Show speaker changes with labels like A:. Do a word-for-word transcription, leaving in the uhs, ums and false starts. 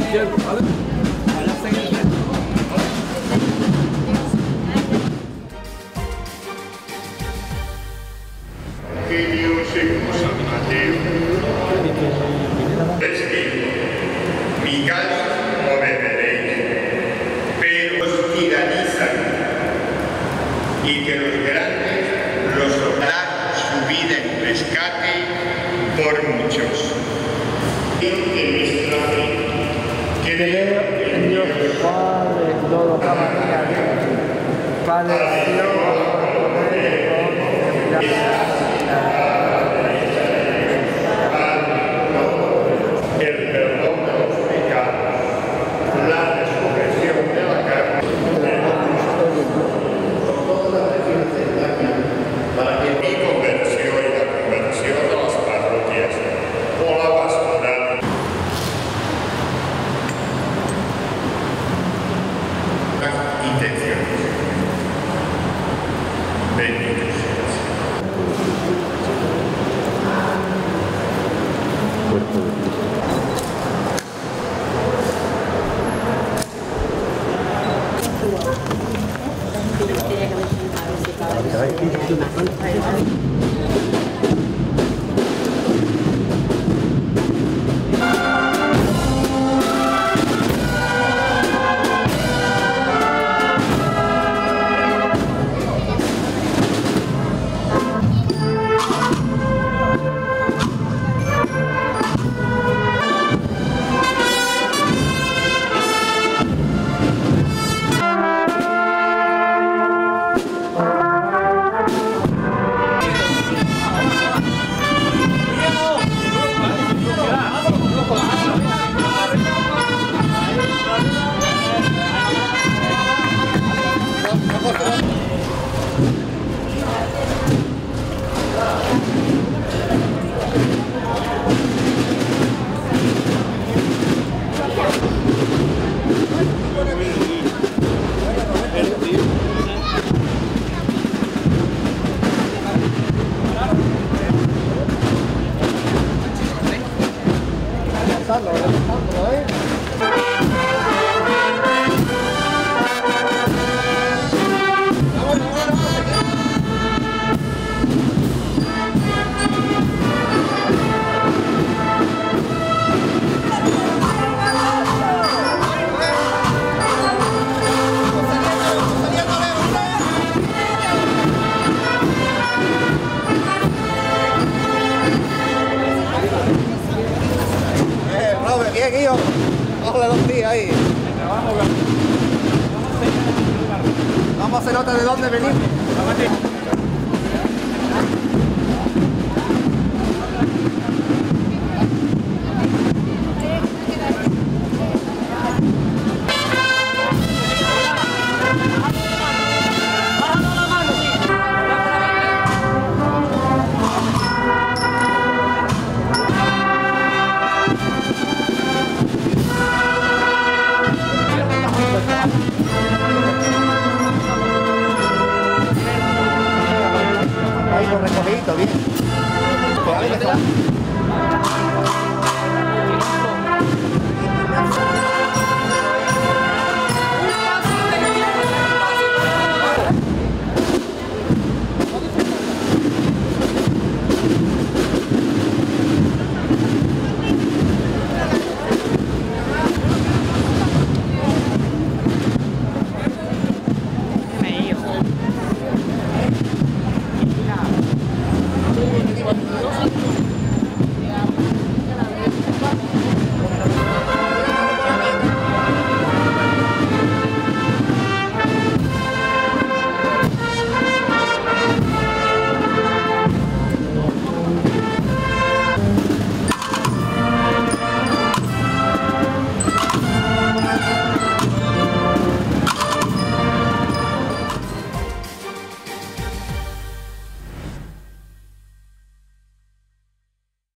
A: izquierdo, ¿vale?
B: Evangelio según San Mateo. Les digo, mi cáliz no beberéis, pero os tiranizan, y que los grandes los darán su vida en rescate por muchos. En nuestra fe,
C: Creo en Dios Padre Todopoderoso, Padre Dios,
B: el perdón de los pecados, la resurrección de la carne, para que mi conversión y la conversión de las parroquias o la pastoral las intenciones. Bendito seas.
C: Bien, Guillo. Ojo de dos días ahí. Vamos a hacer otra de dónde venimos. Ahí con recogidito, bien.